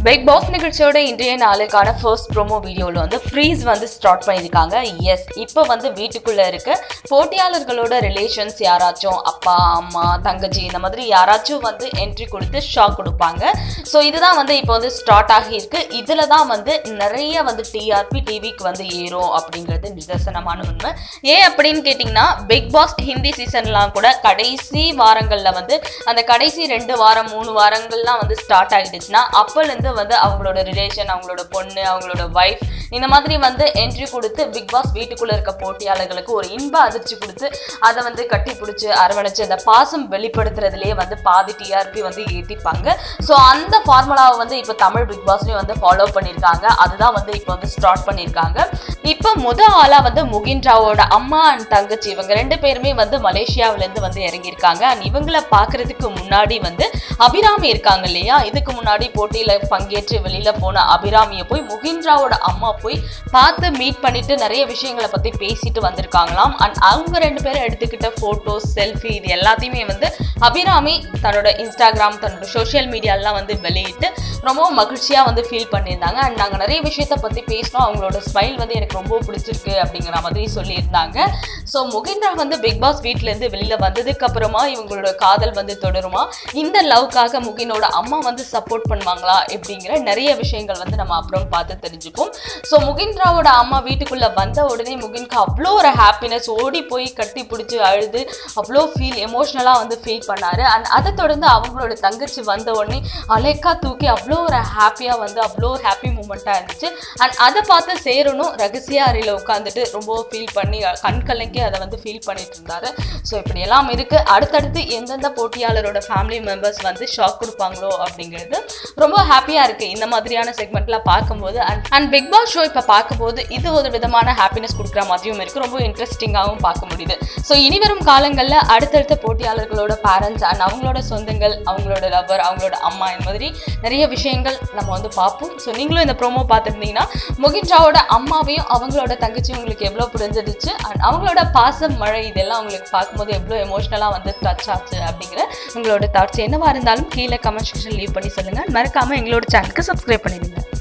Big pass நிகழ்ச்சியோட இன்றைய நாளுக்கான ஃபர்ஸ்ட் ப்ரோமோ வீடியோவில் வந்து ஃப்ரீஸ் வந்து ஸ்டார்ட் பண்ணியிருக்காங்க. எஸ், இப்போ வந்து வீட்டுக்குள்ளே இருக்க போட்டியாளர்களோட ரிலேஷன்ஸ் யாராச்சும் அப்பா அம்மா தங்கச்சி இந்த மாதிரி யாராச்சும் வந்து என்ட்ரி கொடுத்து ஷாக் கொடுப்பாங்க. ஸோ இதுதான் வந்து இப்போ வந்து ஸ்டார்ட் ஆகியிருக்கு. இதில் தான் வந்து நிறைய வந்து டிஆர்பி டிவிக்கு வந்து ஏறும் அப்படிங்கிறது நிதர்சனமான உண்மை. ஏன் அப்படின்னு கேட்டிங்கன்னா, பிக் பாஸ் ஹிந்தி சீசன்லாம் கூட கடைசி வாரங்களில் வந்து அந்த கடைசி 2 வாரம் 3 வாரங்கள்லாம் வந்து ஸ்டார்ட் ஆகிடுச்சுன்னா அப்போலேருந்து வந்து அவங்களோட ரிலேஷன், அவங்களோட பொண்ணு, அவங்களோட ஒய்ஃப் இந்த மாதிரி வந்து என்ட்ரி கொடுத்து பிக் பாஸ் வீட்டுக்குள்ளே இருக்க போட்டியாளர்களுக்கு ஒரு இன்ப அதிர்ச்சி கொடுத்து அதை வந்து கட்டி பிடிச்சி அரவணைச்சு அந்த பாசம் வெளிப்படுத்துறதுலேயே வந்து பாதி டிஆர்பி வந்து ஏற்றிப்பாங்க. ஸோ அந்த ஃபார்முலாவை வந்து இப்போ தமிழ் பிக் பாஸ்லேயும் வந்து ஃபாலோ பண்ணியிருக்காங்க. அதுதான் வந்து இப்போ வந்து ஸ்டார்ட் பண்ணியிருக்காங்க. இப்போ ஆளாக வந்து முகின் ராவோட அம்மா அண்ட் தங்கச்சி இவங்க 2 பேருமே வந்து மலேசியாவிலேருந்து வந்து இறங்கியிருக்காங்க. அண்ட் இவங்களை பார்க்கறதுக்கு முன்னாடி வந்து அபிராமி இருக்காங்க இல்லையா, இதுக்கு முன்னாடி போட்டியில் பங்கேற்று வெளியில் போன அபிராமியை போய் முகின் ராவோட அம்மா போய் பார்த்து மீட் பண்ணிட்டு நிறைய விஷயங்களை பற்றி பேசிட்டு வந்திருக்காங்களாம். அண்ட் அவங்க 2 பேரும் எடுத்துக்கிட்ட ஃபோட்டோஸ், செல்ஃபி இது எல்லாத்தையுமே வந்து அபிராமி தன்னோட இன்ஸ்டாகிராம், தன்னோட சோஷியல் மீடியாலாம் வந்து வெளியிட்டு ரொம்ப மகிழ்ச்சியாக வந்து ஃபீல் பண்ணியிருந்தாங்க. அண்ட் நாங்கள் நிறைய விஷயத்தை பற்றி பேசினோம், அவங்களோட ஸ்மைல் வந்து எனக்கு ரொம்ப பிடிச்சிருக்கு அப்படிங்கிற மாதிரி சொல்லியிருந்தாங்க. ஸோ முகின் ராவ் வந்து பிக் பாஸ் வீட்டிலேருந்து வெளியில் வந்ததுக்கு அப்புறமா இவங்களோட காதல் வந்து தொடருமா, இந்த லவ்க்காக முகினோட அம்மா வந்து சப்போர்ட் பண்ணுவாங்களா அப்படிங்கிற நிறைய விஷயங்கள் வந்து நம்ம அப்புறம் பார்த்து தெரிஞ்சுப்போம். ஸோ முகின் ராவோட அம்மா வீட்டுக்குள்ளே வந்த உடனே முகின்க்கு அவ்வளோ ஒரு ஹாப்பினஸ், ஓடி போய் கட்டி பிடிச்சி அழுது அவ்வளோ எமோஷ்னலாக வந்து ஃபீல் பண்ணார். அண்ட் அதை தொடர்ந்து அவங்களோட தங்கச்சி வந்த உடனே அலைக்கா தூக்கி அவ்வளோ ஒரு ஹாப்பியாக வந்து அவ்வளோ ஹாப்பி மூமெண்ட்டாக இருந்துச்சு. அண்ட் அதை பார்த்து சேரணும் ரகசிய அறையில் உட்காந்துட்டு ரொம்ப ஃபீல் பண்ணி கண் கலங்கி அதை வந்து ஃபீல் பண்ணிட்டு இருந்தாரு. ஸோ இப்படி எல்லாம் இருக்குது. அடுத்தடுத்து எந்தெந்த போட்டியாளரோட ஃபேமிலி மெம்பர்ஸ் வந்து ஷாக் கொடுப்பாங்களோ அப்படிங்கிறது ரொம்ப ஹாப்பியாக இருக்குது இந்த மாதிரியான செக்மெண்ட்லாம் பார்க்கும்போது. அண்ட் பிக் பாஸ் ஷோ இப்போ பார்க்கும்போது இது ஒரு விதமான ஹாப்பினஸ் கொடுக்குற மாதிரியும் இருக்குது, ரொம்ப இன்ட்ரெஸ்டிங்காகவும் பார்க்க முடியுது. ஸோ இனி வரும் காலங்களில் அடுத்தடுத்த போட்டியாளர்களோட பேரண்ட்ஸ் அண்ட் அவங்களோட சொந்தங்கள், அவங்களோட லவர், அவங்களோட அம்மா இந்த மாதிரி நிறைய விஷயங்கள் நம்ம வந்து பார்ப்போம். ஸோ நீங்களும் இந்த ப்ரோமோ பார்த்துருந்தீங்கன்னா முகின் ராவோட அம்மாவையும் அவங்களோட தங்கச்சியும் உங்களுக்கு எவ்வளோ புரிஞ்சிடுச்சு அண்ட் அவங்களோட பாசம் மழை இதெல்லாம் உங்களுக்கு பார்க்கும்போது எவ்வளோ எமோஷ்னலாக வந்து டச் ஆச்சு அப்படிங்கிற உங்களோட தாட்ஸ் என்னவா இருந்தாலும் கீழே கமெண்ட் செக்ஷன் லீவ் பண்ணி சொல்லுங்கள். மறக்காமல் எங்களோட சேனலுக்கு சப்ஸ்கிரைப் பண்ணிடுங்க.